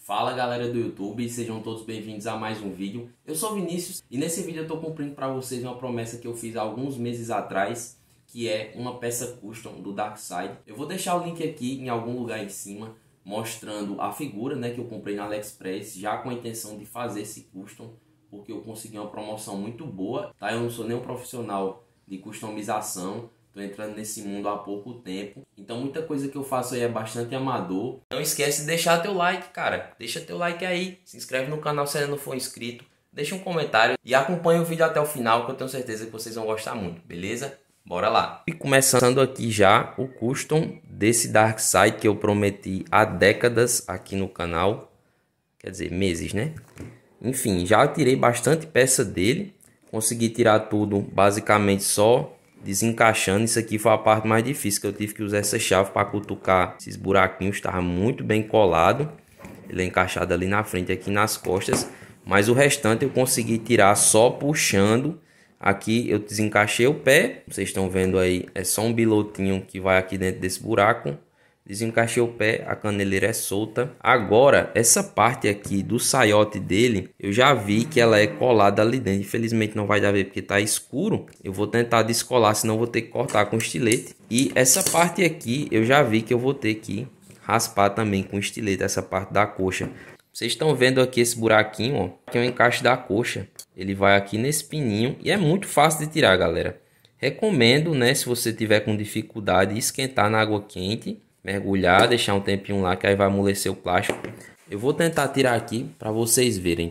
Fala galera do YouTube, sejam todos bem-vindos a mais um vídeo. Eu sou Vinícius e nesse vídeo eu estou cumprindo para vocês uma promessa que eu fiz há alguns meses atrás, que é uma peça custom do Darkseid. Eu vou deixar o link aqui em algum lugar em cima, mostrando a figura, né, que eu comprei na AliExpress, já com a intenção de fazer esse custom, porque eu consegui uma promoção muito boa, tá? Eu não sou nenhum profissional de customização, tô entrando nesse mundo há pouco tempo, então muita coisa que eu faço aí é bastante amador. Não esquece de deixar teu like, cara, deixa teu like aí, se inscreve no canal se ainda não for inscrito, deixa um comentário e acompanha o vídeo até o final, que eu tenho certeza que vocês vão gostar muito, beleza? Bora lá! E começando aqui já o custom desse Darkseid que eu prometi há décadas aqui no canal, quer dizer, meses, né? Enfim, já tirei bastante peça dele, consegui tirar tudo basicamente só desencaixando. Isso aqui foi a parte mais difícil, que eu tive que usar essa chave para cutucar esses buraquinhos, estava muito bem colado. Ele é encaixado ali na frente, aqui nas costas, mas o restante eu consegui tirar só puxando. Aqui eu desencaixei o pé, vocês estão vendo aí, é só um bilotinho que vai aqui dentro desse buraco. Desencaixei o pé, a caneleira é solta. Agora, essa parte aqui do saiote dele, eu já vi que ela é colada ali dentro. Infelizmente não vai dar ver porque tá escuro. Eu vou tentar descolar, senão vou ter que cortar com estilete. E essa parte aqui, eu já vi que eu vou ter que raspar também com estilete, essa parte da coxa. Vocês estão vendo aqui esse buraquinho, ó, que é o encaixe da coxa. Ele vai aqui nesse pininho e é muito fácil de tirar, galera. Recomendo, né, se você tiver com dificuldade, esquentar na água quente, mergulhar, deixar um tempinho lá, que aí vai amolecer o plástico. Eu vou tentar tirar aqui para vocês verem.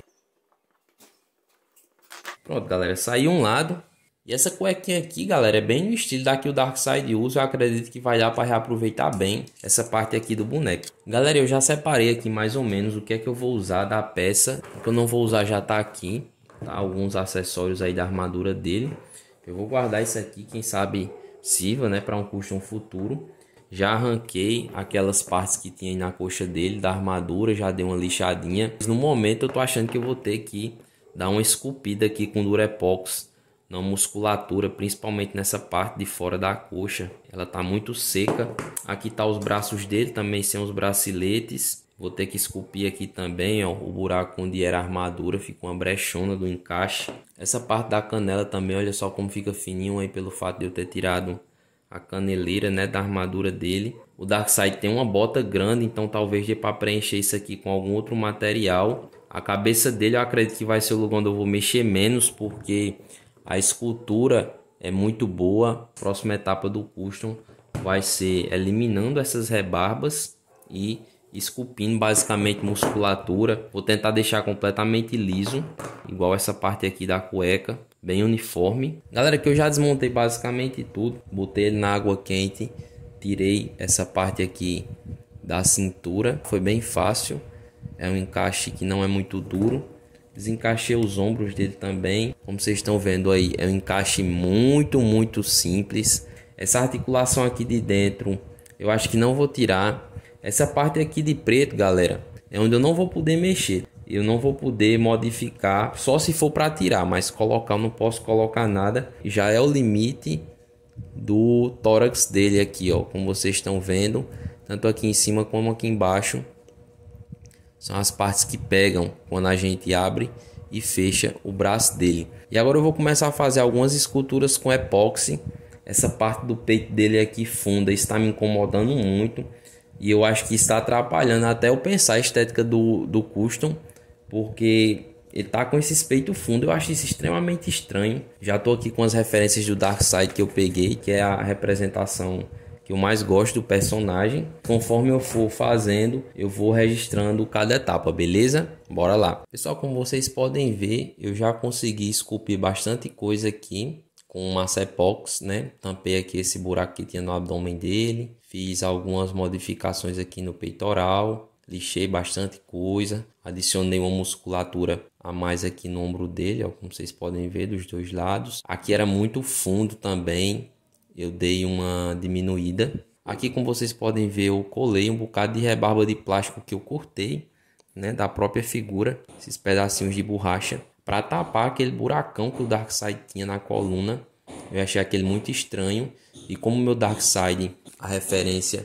Pronto, galera, saiu um lado. E essa cuequinha aqui, galera, é bem no estilo da que o Darkseid usa. Eu acredito que vai dar para reaproveitar bem essa parte aqui do boneco. Galera, eu já separei aqui mais ou menos o que é que eu vou usar da peça. O que eu não vou usar já tá aqui, tá? Alguns acessórios aí da armadura dele. Eu vou guardar isso aqui, quem sabe sirva, né, para um custom futuro. Já arranquei aquelas partes que tinha aí na coxa dele, da armadura, já dei uma lixadinha. No momento eu tô achando que eu vou ter que dar uma esculpida aqui com Durepox na musculatura, principalmente nessa parte de fora da coxa. Ela tá muito seca. Aqui tá os braços dele, também sem os braceletes. Vou ter que esculpir aqui também, ó, o buraco onde era a armadura, fica uma brechona do encaixe. Essa parte da canela também, olha só como fica fininho aí pelo fato de eu ter tirado a caneleira, né, da armadura dele. O Darkseid tem uma bota grande, então talvez dê para preencher isso aqui com algum outro material. A cabeça dele eu acredito que vai ser o lugar onde eu vou mexer menos, porque a escultura é muito boa. A próxima etapa do custom vai ser eliminando essas rebarbas e esculpindo basicamente musculatura. Vou tentar deixar completamente liso, igual essa parte aqui da cueca, bem uniforme. Galera, que eu já desmontei basicamente tudo, botei ele na água quente, tirei essa parte aqui da cintura, foi bem fácil, é um encaixe que não é muito duro. Desencaixei os ombros dele também, como vocês estão vendo aí, é um encaixe muito simples. Essa articulação aqui de dentro, eu acho que não vou tirar. Essa parte aqui de preto, galera, é onde eu não vou poder mexer. Eu não vou poder modificar, só se for para tirar, mas colocar eu não posso colocar nada. Já é o limite do tórax dele aqui, ó, como vocês estão vendo, tanto aqui em cima como aqui embaixo. São as partes que pegam quando a gente abre e fecha o braço dele. E agora eu vou começar a fazer algumas esculturas com epóxi. Essa parte do peito dele aqui funda está me incomodando muito. E eu acho que está atrapalhando até eu pensar a estética do custom, porque ele tá com esse peito fundo. Eu acho isso extremamente estranho. Já tô aqui com as referências do Darkseid que eu peguei, que é a representação que eu mais gosto do personagem. Conforme eu for fazendo, eu vou registrando cada etapa, beleza? Bora lá. Pessoal, como vocês podem ver, eu já consegui esculpir bastante coisa aqui com massa epóxi, né? Tampei aqui esse buraco que tinha no abdômen dele. Fiz algumas modificações aqui no peitoral. Lixei bastante coisa. Adicionei uma musculatura a mais aqui no ombro dele, ó, como vocês podem ver, dos dois lados. Aqui era muito fundo também. Eu dei uma diminuída. Aqui, como vocês podem ver, eu colei um bocado de rebarba de plástico que eu cortei, né, da própria figura. Esses pedacinhos de borracha, para tapar aquele buracão que o Darkseid tinha na coluna. Eu achei aquele muito estranho. E como o meu Darkseid, a referência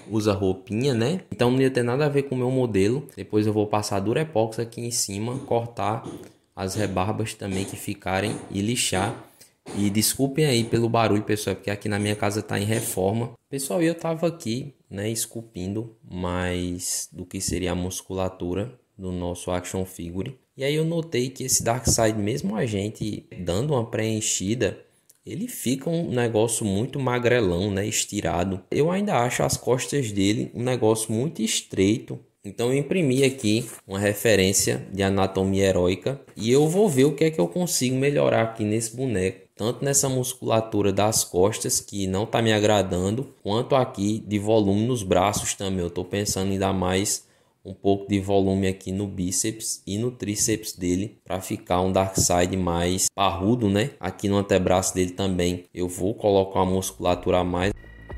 usa roupinha, né? Então não ia ter nada a ver com o meu modelo. Depois eu vou passar Durepox aqui em cima, cortar as rebarbas também que ficarem e lixar. E desculpem aí pelo barulho, pessoal, porque aqui na minha casa tá em reforma. Pessoal, eu tava aqui, né, esculpindo mais do que seria a musculatura do nosso action figure. E aí eu notei que esse Darkseid, mesmo a gente dando uma preenchida, ele fica um negócio muito magrelão, né, estirado. Eu ainda acho as costas dele um negócio muito estreito. Então eu imprimi aqui uma referência de anatomia heróica e eu vou ver o que é que eu consigo melhorar aqui nesse boneco. Tanto nessa musculatura das costas, que não está me agradando, quanto aqui de volume nos braços também. Eu estou pensando em dar mais um pouco de volume aqui no bíceps e no tríceps dele, para ficar um Darkseid mais parrudo, né? Aqui no antebraço dele também eu vou colocar uma musculatura a mais.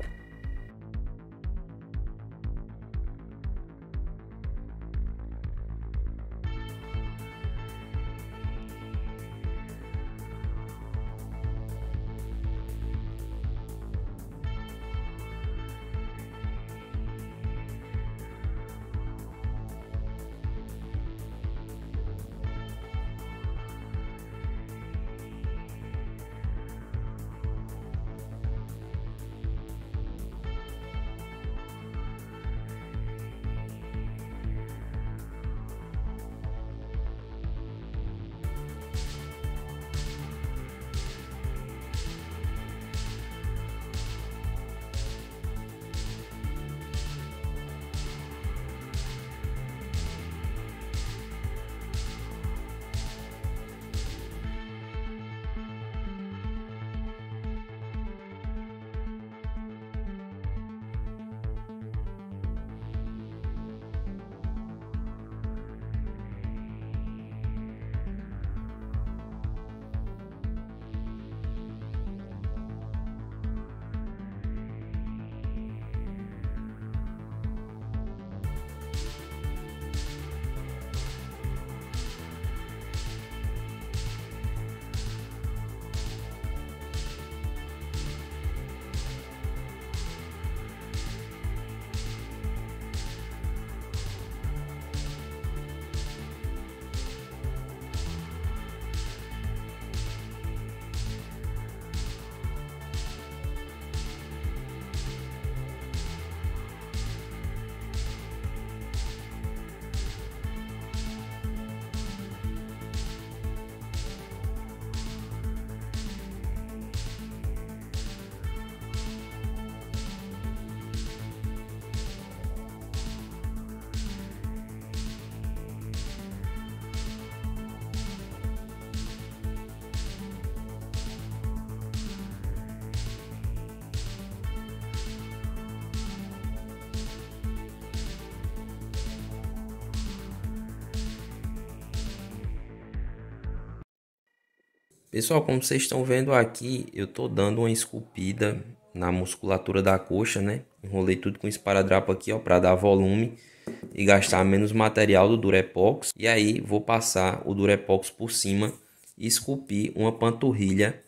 Pessoal, como vocês estão vendo aqui, eu tô dando uma esculpida na musculatura da coxa, né? Enrolei tudo com esparadrapo aqui, ó, para dar volume e gastar menos material do Durepox. E aí vou passar o Durepox por cima e esculpir uma panturrilha.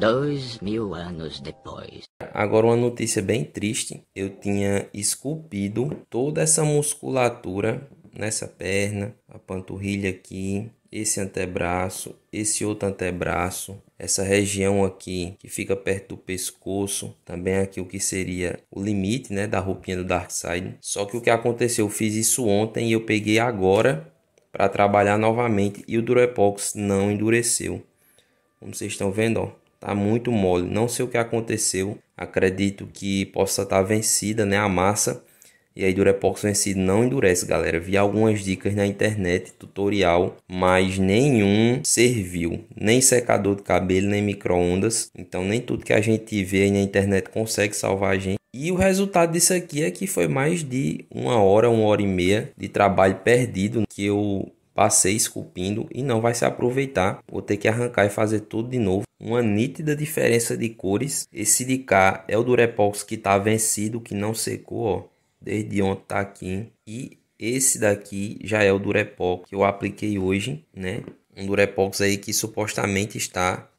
2000 anos depois. Agora uma notícia bem triste. Eu tinha esculpido toda essa musculatura nessa perna, a panturrilha aqui, esse antebraço, esse outro antebraço, essa região aqui que fica perto do pescoço, também aqui o que seria o limite, né, da roupinha do Darkseid. Só que o que aconteceu, eu fiz isso ontem e eu peguei agora para trabalhar novamente e o Durepox não endureceu. Como vocês estão vendo, ó, tá muito mole. Não sei o que aconteceu. Acredito que possa estar vencida, né, a massa. E aí Durepox vencido não endurece, galera. Vi algumas dicas na internet, tutorial, mas nenhum serviu. Nem secador de cabelo, nem micro-ondas. Então nem tudo que a gente vê aí na internet consegue salvar a gente. E o resultado disso aqui é que foi mais de uma hora e meia de trabalho perdido que eu passei esculpindo e não vai se aproveitar. Vou ter que arrancar e fazer tudo de novo. Uma nítida diferença de cores. Esse de cá é o Durepox que está vencido, que não secou, ó. Desde ontem tá aqui. E esse daqui já é o Durepox que eu apliquei hoje, né? Um Durepox aí que supostamente está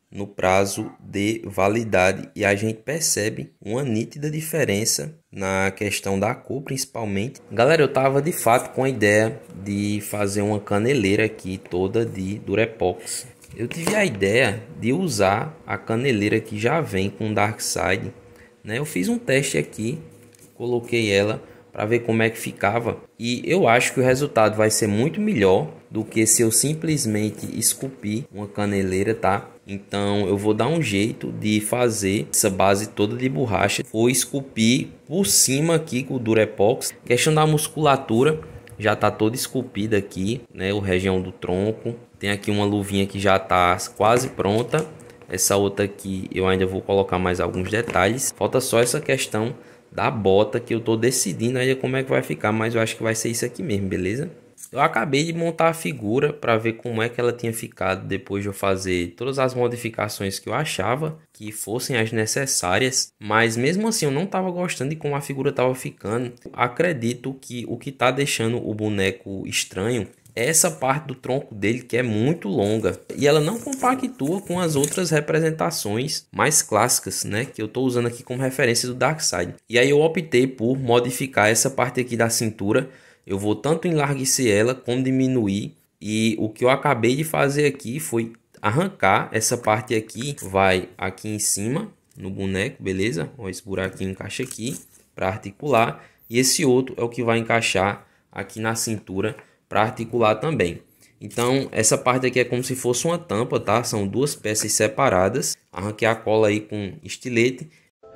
no prazo de validade e a gente percebe uma nítida diferença na questão da cor, principalmente. Galera, eu tava de fato com a ideia de fazer uma caneleira aqui toda de Durepox. Eu tive a ideia de usar a caneleira que já vem com Darkside, né? Eu fiz um teste aqui, coloquei ela para ver como é que ficava e eu acho que o resultado vai ser muito melhor do que se eu simplesmente esculpir uma caneleira, tá? Então eu vou dar um jeito de fazer essa base toda de borracha, vou esculpir por cima aqui com o Durepox. Questão da musculatura já tá toda esculpida aqui, né? O região do tronco, tem aqui uma luvinha que já tá quase pronta. Essa outra aqui eu ainda vou colocar mais alguns detalhes, falta só essa questão da bota que eu tô decidindo ainda como é que vai ficar, mas eu acho que vai ser isso aqui mesmo, beleza? Eu acabei de montar a figura para ver como é que ela tinha ficado depois de eu fazer todas as modificações que eu achava que fossem as necessárias, mas mesmo assim eu não estava gostando de como a figura estava ficando. Acredito que o que está deixando o boneco estranho é essa parte do tronco dele, que é muito longa e ela não compactua com as outras representações mais clássicas, né, que eu estou usando aqui como referência do Darkside. E aí eu optei por modificar essa parte aqui da cintura. Eu vou tanto enlarguecer ela como diminuir, e o que eu acabei de fazer aqui foi arrancar essa parte aqui, vai aqui em cima no boneco, beleza? Ó, esse buraquinho encaixa aqui para articular e esse outro é o que vai encaixar aqui na cintura para articular também. Então essa parte aqui é como se fosse uma tampa, tá? São duas peças separadas. Arranquei a cola aí com estilete.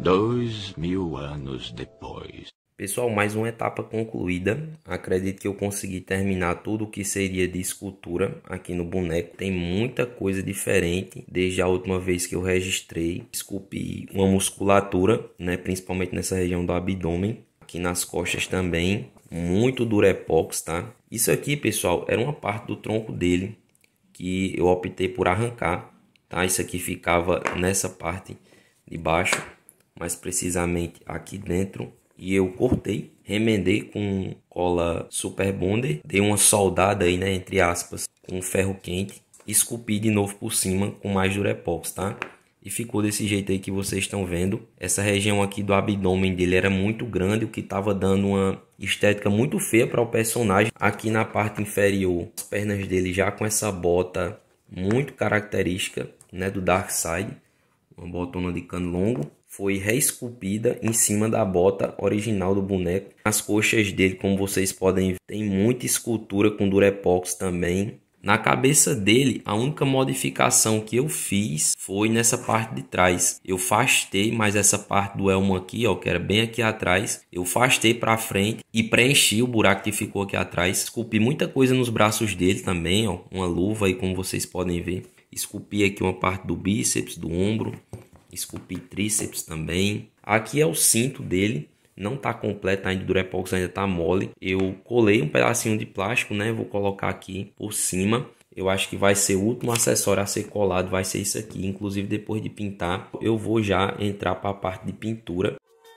2000 anos depois. Pessoal, mais uma etapa concluída. Acredito que eu consegui terminar tudo o que seria de escultura aqui no boneco. Tem muita coisa diferente desde a última vez que eu registrei. Esculpi uma musculatura, né, principalmente nessa região do abdômen. Aqui nas costas também. Muito Durepox, tá? Isso aqui, pessoal, era uma parte do tronco dele que eu optei por arrancar, tá? Isso aqui ficava nessa parte de baixo, mais precisamente aqui dentro. E eu cortei, remendei com cola Super Bonder, dei uma soldada aí, né, entre aspas, com ferro quente, esculpi de novo por cima com mais Durepox, tá? E ficou desse jeito aí que vocês estão vendo. Essa região aqui do abdômen dele era muito grande, o que estava dando uma estética muito feia para o personagem. Aqui na parte inferior, as pernas dele já com essa bota muito característica, né, do Darkside, uma botona de cano longo. Foi reesculpida em cima da bota original do boneco. As coxas dele, como vocês podem ver, tem muita escultura com Durepox também. Na cabeça dele, a única modificação que eu fiz foi nessa parte de trás. Eu fastei mais essa parte do elmo aqui, ó, que era bem aqui atrás. Eu fastei para frente e preenchi o buraco que ficou aqui atrás. Esculpi muita coisa nos braços dele também, ó, uma luva aí como vocês podem ver. Esculpi aqui uma parte do bíceps, do ombro. Esculpi tríceps também. Aqui é o cinto dele. Não tá completo ainda, o Durepox ainda tá mole. Eu colei um pedacinho de plástico, né? Vou colocar aqui por cima. Eu acho que vai ser o último acessório a ser colado, vai ser isso aqui. Inclusive depois de pintar, eu vou já entrar para a parte de pintura.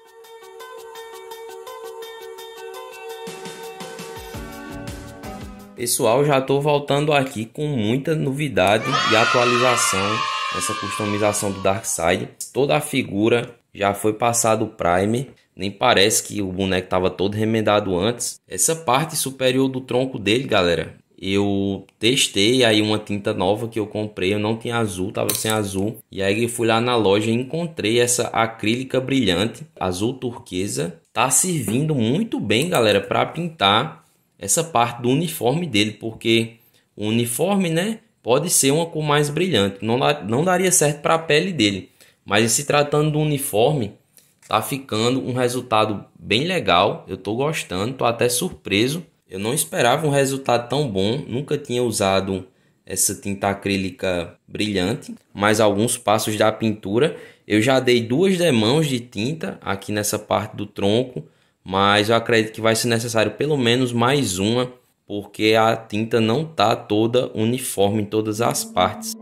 Pessoal, já estou voltando aqui com muita novidade e atualização nessa customização do Darkside. Toda a figura já foi passado o primer. Nem parece que o boneco estava todo remendado antes. Essa parte superior do tronco dele, galera, eu testei aí uma tinta nova que eu comprei. Eu não tinha azul, tava sem azul. E aí eu fui lá na loja e encontrei essa acrílica brilhante, azul turquesa. Tá servindo muito bem, galera, para pintar essa parte do uniforme dele. Porque o uniforme, né, pode ser uma cor mais brilhante. Não daria certo para a pele dele. Mas se tratando do uniforme, tá ficando um resultado bem legal. Eu tô gostando, tô até surpreso. Eu não esperava um resultado tão bom. Nunca tinha usado essa tinta acrílica brilhante. Mas alguns passos da pintura, eu já dei 2 demãos de tinta aqui nessa parte do tronco. Mas eu acredito que vai ser necessário pelo menos mais uma, porque a tinta não tá toda uniforme em todas as partes.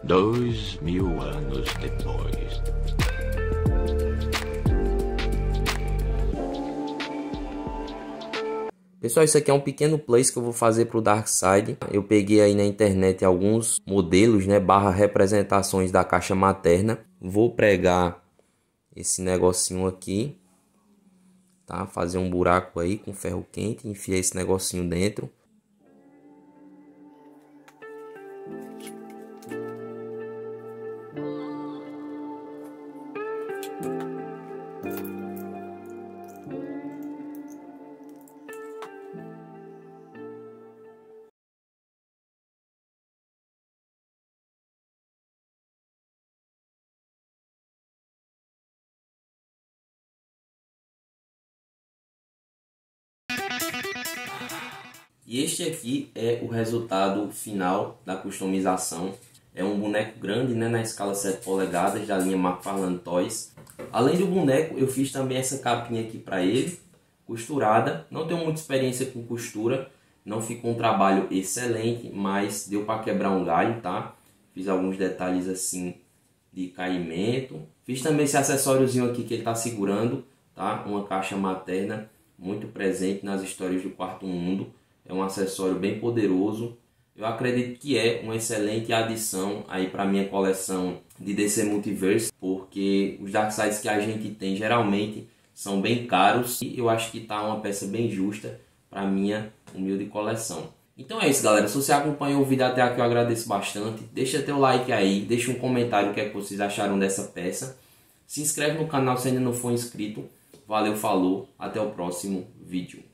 2000 anos depois. Pessoal, isso aqui é um pequeno place que eu vou fazer para o Darkseid. Eu peguei aí na internet alguns modelos, né, barra representações da caixa materna. Vou pregar esse negocinho aqui, tá? Fazer um buraco aí com ferro quente, enfiar esse negocinho dentro. E este aqui é o resultado final da customização. É um boneco grande, né, na escala 7 polegadas da linha McFarlane Toys. Além do boneco, eu fiz também essa capinha aqui para ele, costurada. Não tenho muita experiência com costura, não ficou um trabalho excelente, mas deu para quebrar um galho, tá? Fiz alguns detalhes assim de caimento. Fiz também esse acessóriozinho aqui que ele está segurando, tá? Uma caixa materna muito presente nas histórias do Quarto Mundo. É um acessório bem poderoso. Eu acredito que é uma excelente adição aí para minha coleção de DC Multiverse, porque os Darkseids que a gente tem geralmente são bem caros e eu acho que tá uma peça bem justa para minha humilde coleção. Então é isso, galera. Se você acompanhou o vídeo até aqui, eu agradeço bastante. Deixa teu like aí, deixa um comentário o que é que vocês acharam dessa peça. Se inscreve no canal se ainda não for inscrito. Valeu, falou, até o próximo vídeo.